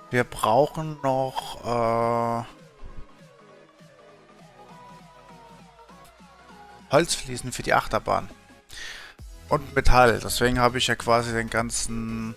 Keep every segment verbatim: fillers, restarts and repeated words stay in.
Wir brauchen noch äh, Holzfliesen für die Achterbahn. Und Metall. Deswegen habe ich ja quasi den ganzen,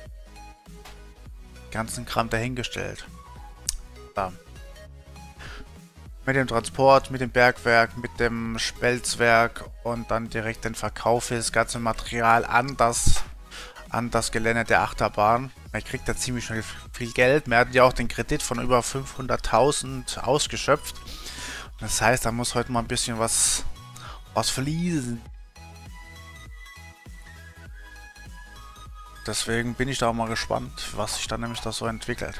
ganzen Kram dahingestellt. Da. Mit dem Transport, mit dem Bergwerk, mit dem Spelzwerk und dann direkt den Verkauf für das ganze Material an das, an das Gelände der Achterbahn. Man kriegt da ziemlich schnell viel Geld. Wir hatten ja auch den Kredit von über fünfhunderttausend ausgeschöpft. Das heißt, da muss heute mal ein bisschen was, was fließen. Deswegen bin ich da auch mal gespannt, was sich dann nämlich da so entwickelt.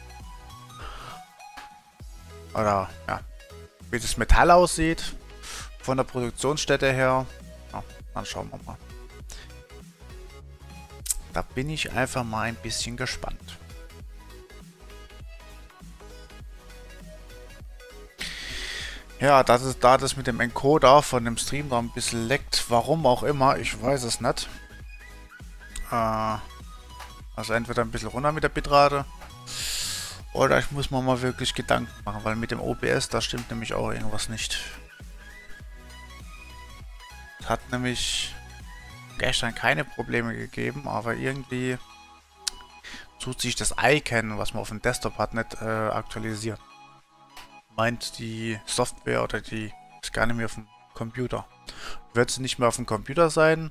Oder, ja, wie das Metall aussieht, von der Produktionsstätte her. Ja, dann schauen wir mal. Da bin ich einfach mal ein bisschen gespannt. Ja, das ist da das mit dem Encoder von dem Stream da ein bisschen leckt. Warum auch immer, ich weiß es nicht. Äh, also entweder ein bisschen runter mit der Bitrate. Oder ich muss mir mal wirklich Gedanken machen, weil mit dem O B S, da stimmt nämlich auch irgendwas nicht. Es hat nämlich gestern keine Probleme gegeben, aber irgendwie tut sich das Icon, was man auf dem Desktop hat, nicht äh, aktualisieren. Meint die Software oder die ist gar nicht mehr auf dem Computer. Wird sie nicht mehr auf dem Computer sein,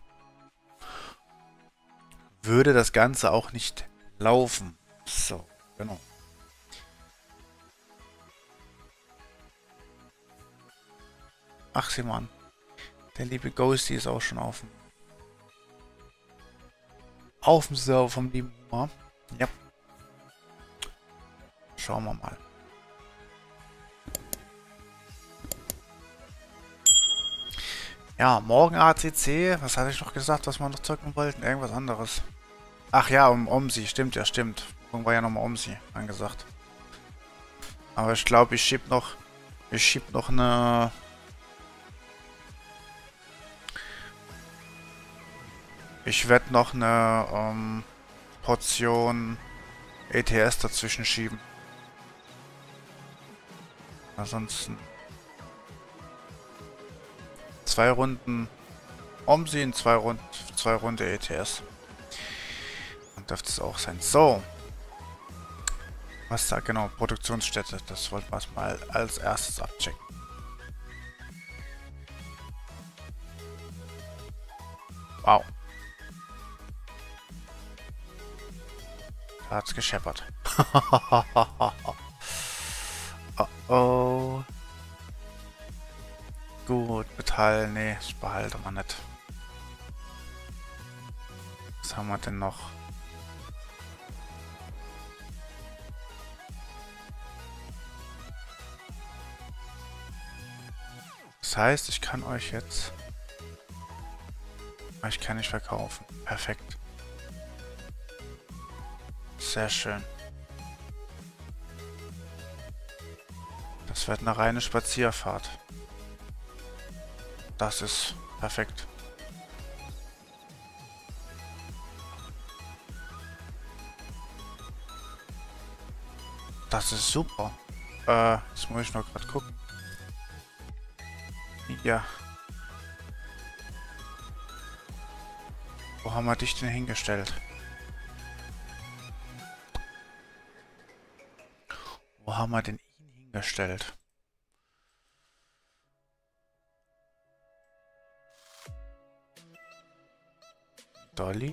würde das Ganze auch nicht laufen. So, genau. Ach, sieh mal an. Der liebe Ghosty ist auch schon auf dem auf dem Server vom lieben Humor. Ja. Schauen wir mal. Ja, morgen A C C. Was hatte ich noch gesagt, was wir noch zocken wollten? Irgendwas anderes. Ach ja, um Omsi. Stimmt, ja, stimmt. Morgen war ja nochmal Omsi angesagt. Aber ich glaube, ich schieb noch... Ich schieb noch eine... Ich werde noch eine ähm, Portion E T S dazwischen schieben. Ansonsten... Zwei Runden Omsi und zwei Runden, zwei Runden E T S. Dann dürfte es auch sein. So. Was da genau? Produktionsstätte. Das wollten wir mal als erstes abchecken. Wow. Da hat's gescheppert. Oh oh. Gut, Metall. Nee, das behalte man nicht. Was haben wir denn noch? Das heißt, ich kann euch jetzt... Ich kann nicht verkaufen. Perfekt. Sehr schön. Das wird eine reine Spazierfahrt. Das ist perfekt. Das ist super. Äh, jetzt muss ich noch gerade gucken. Ja. Wo haben wir dich denn hingestellt? Wo haben wir denn ihn hingestellt? Dolly?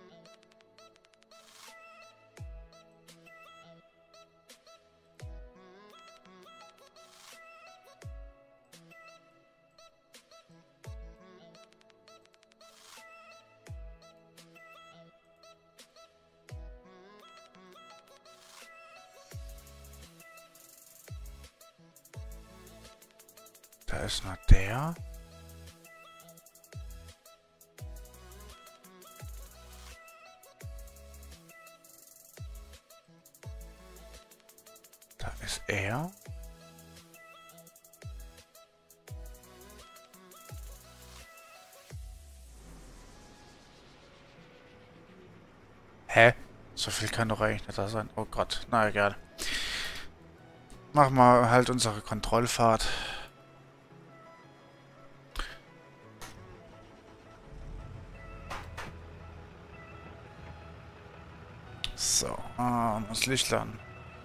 Da ist noch der. Da ist er. Hä? So viel kann doch eigentlich nicht da sein. Oh Gott, na egal. Machen wir halt unsere Kontrollfahrt. So, ah, das Licht an.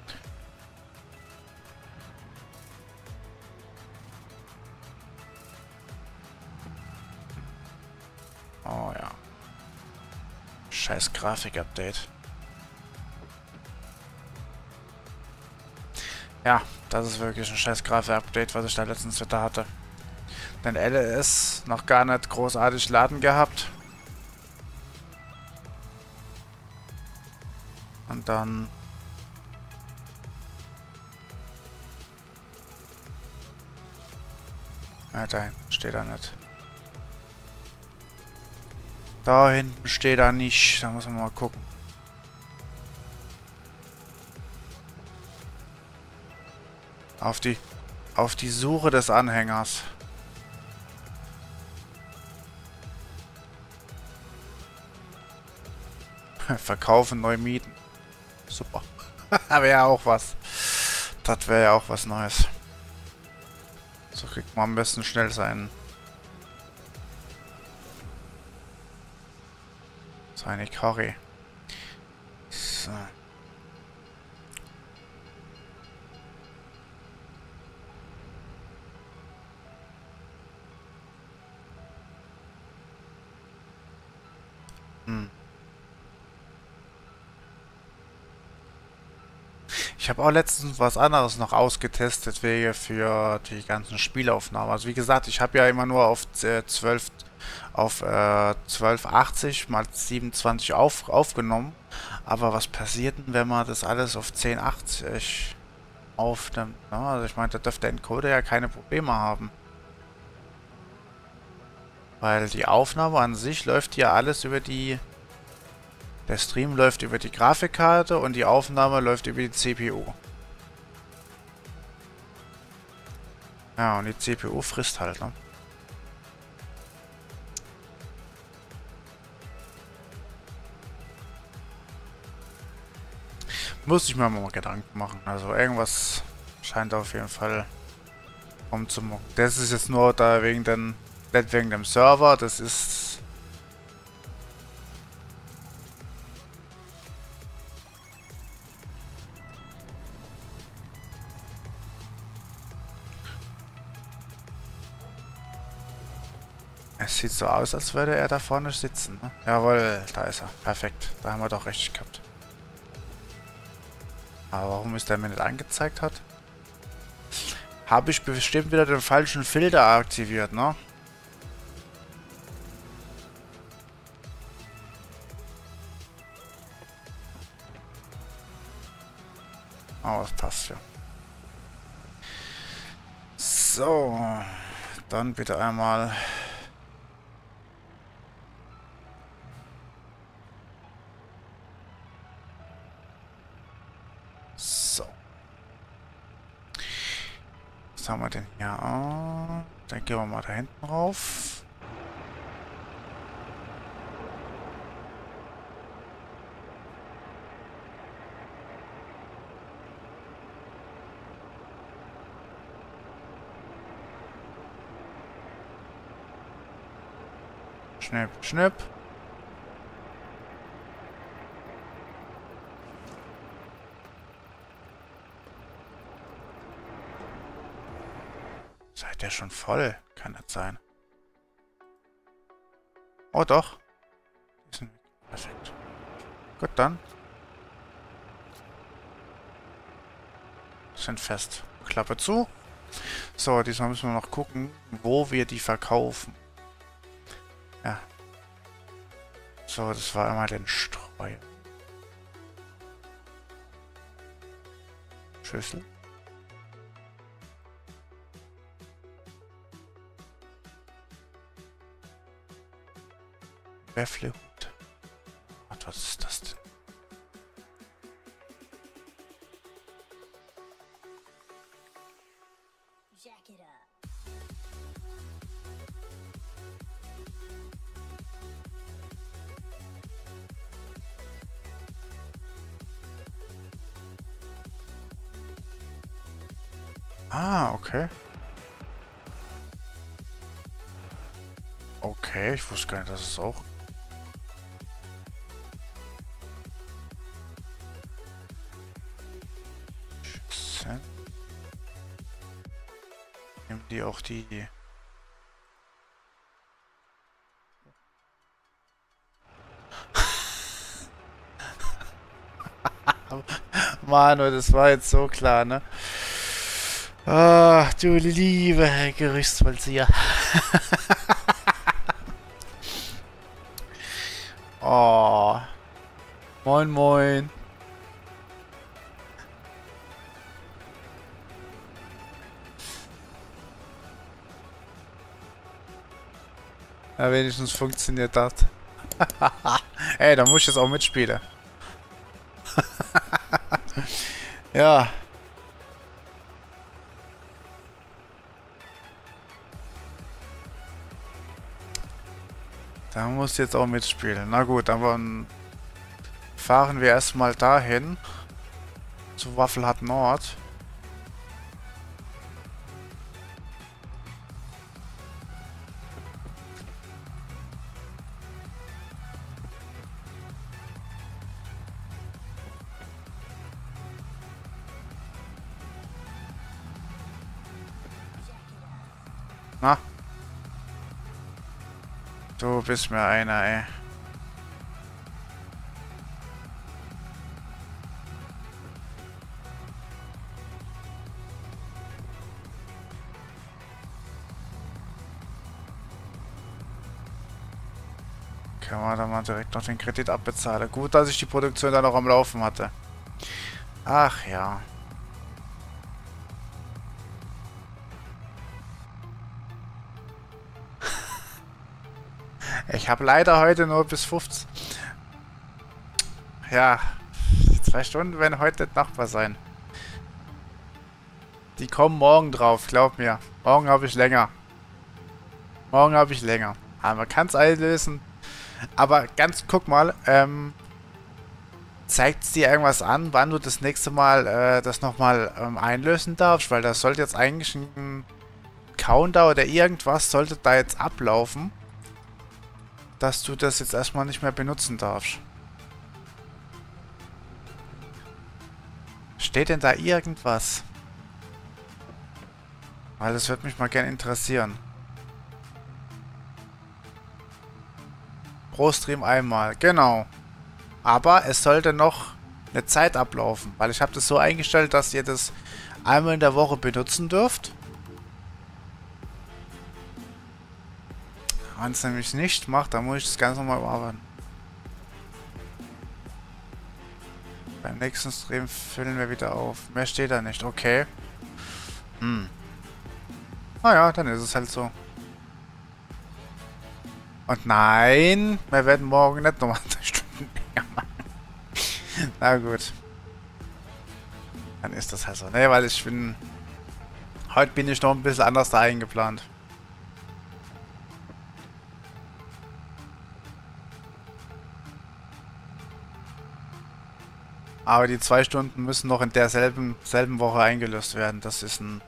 Oh ja. Scheiß Grafik-Update. Ja, das ist wirklich ein scheiß Grafik-Update, was ich da letztens wieder hatte. Denn L S noch gar nicht großartig laden gehabt. Und dann... Ja, da hinten steht er nicht. Da hinten steht er nicht. Da muss man mal gucken. Auf die... Auf die Suche des Anhängers. Verkaufen, neu mieten. Super. Wäre ja auch was. Das wäre ja auch was Neues. So kriegt man am besten schnell seinen... Seine Karre. So. Hm. Ich habe auch letztens was anderes noch ausgetestet, wege für die ganzen Spielaufnahmen. Also wie gesagt, ich habe ja immer nur auf äh, zwölf auf äh, zwölf achtzig mal siebenundzwanzig auf, aufgenommen. Aber was passiert denn, wenn man das alles auf zehn achtzig aufnimmt? Ne? Also ich meine, da dürfte der Encoder ja keine Probleme haben. Weil die Aufnahme an sich läuft ja alles über die... Der Stream läuft über die Grafikkarte und die Aufnahme läuft über die C P U. Ja, und die C P U frisst halt, ne? Muss ich mir mal Gedanken machen. Also irgendwas scheint auf jeden Fall rumzumucken. Das ist jetzt nur da wegen den, nicht wegen dem Server, das ist... Es sieht so aus, als würde er da vorne sitzen, ne? Jawohl, da ist er. Perfekt. Da haben wir doch richtig gehabt. Aber warum ist der mir nicht angezeigt hat? Habe ich bestimmt wieder den falschen Filter aktiviert, ne? Aber das passt ja. So. Dann bitte einmal... So. Was haben wir denn hier? Oh, dann gehen wir mal da hinten rauf. Schnipp, schnipp. Seid ihr schon voll? Kann das sein? Oh doch. Die sind perfekt. Gut, dann. Sind fest. Klappe zu. So, diesmal müssen wir noch gucken, wo wir die verkaufen. Ja. So, das war einmal den Streuer. Schüssel. Werflehut. Was ist das denn? Jack it up. Ah, okay. Okay, ich wusste gar nicht, dass es auch... Schützen. Nehmen die auch die... Manu, das war jetzt so klar, ne? Ah, du liebe Herr Gerichtsvollzieher. Oh, moin moin. Ja, wenigstens funktioniert das. Ey, da muss ich jetzt auch mitspielen. Ja. Da muss ich jetzt auch mitspielen. Na gut, dann fahren wir erstmal dahin. Zu Waffelhut Nord. Na? Du bist mir einer, ey. Kann man da mal direkt noch den Kredit abbezahlen. Gut, dass ich die Produktion da noch am Laufen hatte. Ach ja. Ich habe leider heute nur bis fünfzehn. Ja, zwei Stunden werden heute nicht machbar sein. Die kommen morgen drauf, glaub mir. Morgen habe ich länger. Morgen habe ich länger. Aber man kann es einlösen. Aber ganz, guck mal, ähm, zeigt es dir irgendwas an, wann du das nächste Mal äh, das nochmal ähm, einlösen darfst? Weil das sollte jetzt eigentlich ein Countdown oder irgendwas sollte da jetzt ablaufen, dass du das jetzt erstmal nicht mehr benutzen darfst. Steht denn da irgendwas? Weil das würde mich mal gerne interessieren. Pro Stream einmal, genau. Aber es sollte noch eine Zeit ablaufen, weil ich habe das so eingestellt, dass ihr das einmal in der Woche benutzen dürft. Wenn es nämlich nicht macht, dann muss ich das Ganze nochmal überarbeiten. Beim nächsten Stream füllen wir wieder auf. Mehr steht da nicht. Okay. Hm. Naja, dann ist es halt so. Und nein, wir werden morgen nicht nochmal zwei Stunden länger machen. Na gut. Dann ist das halt so. Ne, weil ich bin... Heute bin ich noch ein bisschen anders da eingeplant. Aber die zwei Stunden müssen noch in derselben selben Woche eingelöst werden. Das ist ein...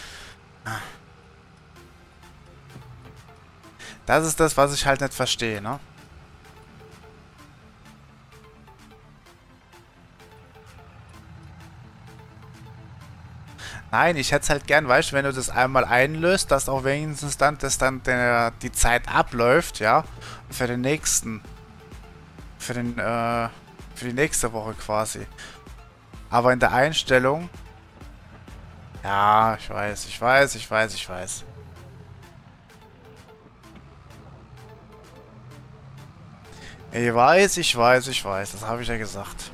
Das ist das, was ich halt nicht verstehe, ne? Nein, ich hätte es halt gern, weißt du, wenn du das einmal einlöst, dass auch wenigstens dann, dass dann der, die Zeit abläuft, ja, für den nächsten, für den, äh, für die nächste Woche quasi. Aber in der Einstellung, ja, ich weiß, ich weiß, ich weiß, ich weiß. Ich weiß, ich weiß, ich weiß, das habe ich ja gesagt.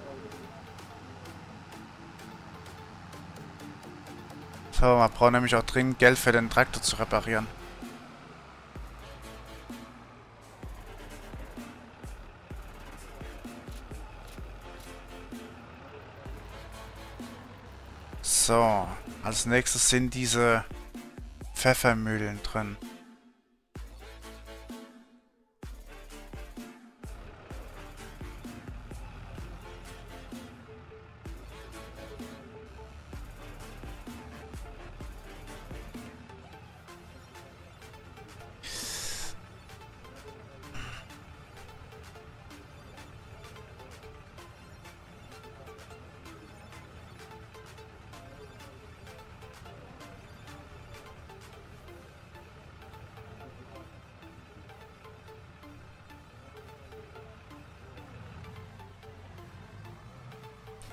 So, man braucht nämlich auch dringend Geld für den Traktor zu reparieren. So, als nächstes sind diese Pfeffermühlen drin.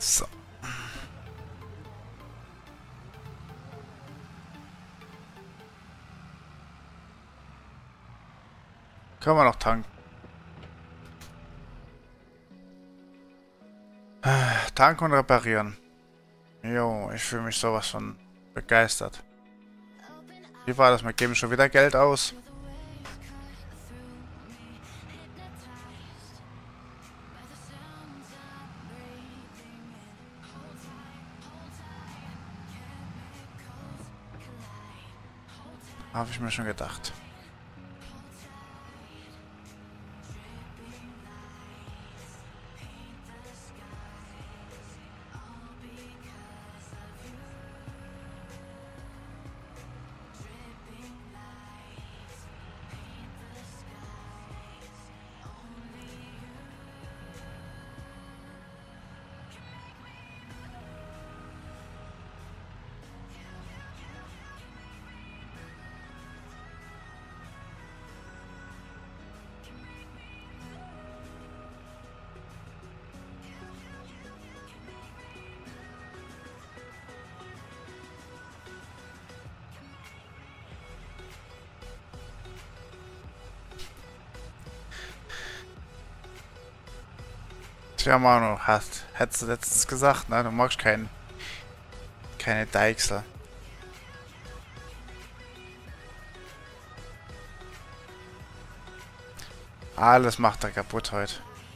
So. Können wir noch tanken. Tanken und reparieren. Jo, ich fühle mich sowas von begeistert. Wie war das? Wir geben schon wieder Geld aus. Habe ich mir schon gedacht. Tja, Manu, hast, hättest du letztens gesagt, ne? Du magst kein, keine Deichsel. Alles macht er kaputt heute.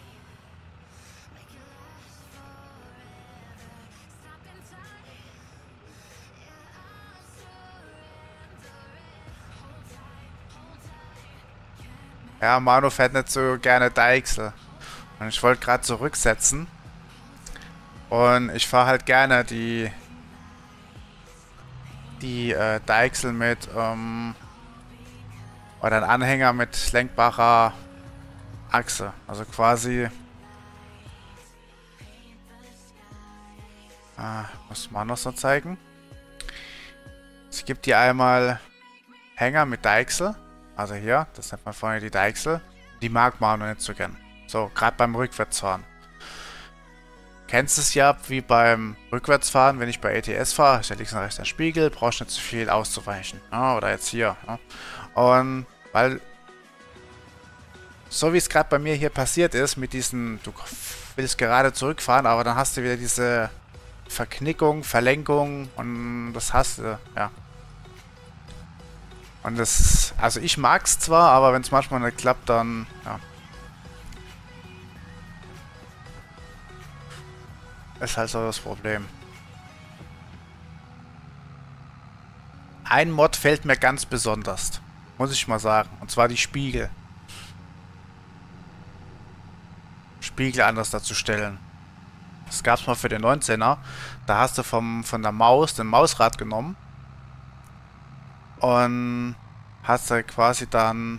Ja, Manu fährt nicht so gerne Deichsel. Und ich wollte gerade zurücksetzen. Und ich fahre halt gerne die die äh, Deichsel mit ähm, oder ein Anhänger mit lenkbarer Achse. Also quasi ah, muss man noch so zeigen. Es gibt hier einmal Hänger mit Deichsel. Also hier, das nennt man vorne die Deichsel. Die mag man noch nicht so gern. So, gerade beim Rückwärtsfahren. Kennst es ja wie beim Rückwärtsfahren, wenn ich bei E T S fahre, ist ja links und rechts ein Spiegel, brauchst nicht so viel auszuweichen. Ja, oder jetzt hier. Ja. Und weil, so wie es gerade bei mir hier passiert ist, mit diesen, du willst gerade zurückfahren, aber dann hast du wieder diese Verknickung, Verlenkung und das hast du, ja. Und das, also ich mag es zwar, aber wenn es manchmal nicht klappt, dann, ja. Ist halt so das Problem. Ein Mod fällt mir ganz besonders. Muss ich mal sagen. Und zwar die Spiegel. Spiegel anders darzustellen. Das gab es mal für den neunzehner. Da hast du vom, von der Maus den Mausrad genommen. Und hast du quasi dann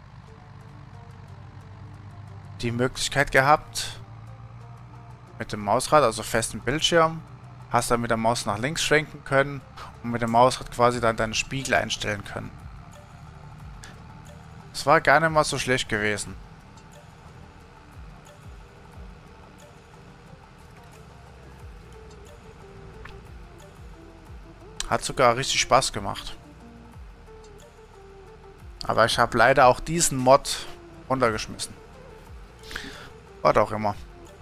die Möglichkeit gehabt, mit dem Mausrad, also festen Bildschirm, hast dann mit der Maus nach links schwenken können und mit dem Mausrad quasi dann deinen Spiegel einstellen können. Es war gar nicht mal so schlecht gewesen. Hat sogar richtig Spaß gemacht. Aber ich habe leider auch diesen Mod runtergeschmissen. Was auch immer.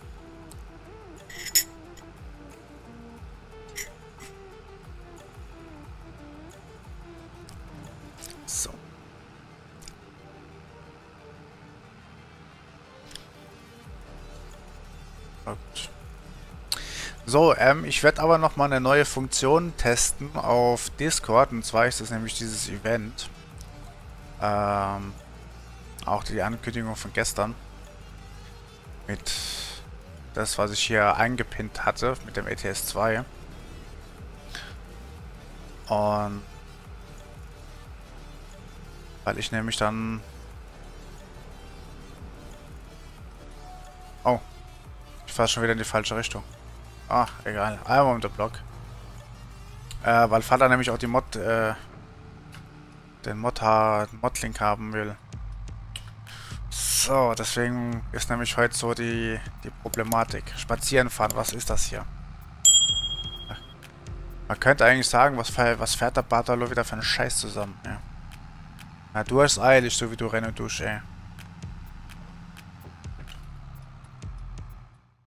So. Gut. So, ähm, ich werde aber noch mal eine neue Funktion testen auf Discord. Und zwar ist das nämlich dieses Event. Ähm, auch die Ankündigung von gestern. Mit das, was ich hier eingepinnt hatte, mit dem E T S zwei. Und weil ich nämlich dann... Oh. Ich fahre schon wieder in die falsche Richtung. Ach, egal. Einmal um den Block. Äh, weil Vater nämlich auch die Mod... Äh, den Mod Modlink haben will. So. So, deswegen ist nämlich heute so die, die Problematik. Spazieren fahren, was ist das hier? Man könnte eigentlich sagen, was, was fährt der Bartolo wieder für einen Scheiß zusammen, ja. Na, du hast eilig, so wie du rennen tust, ey.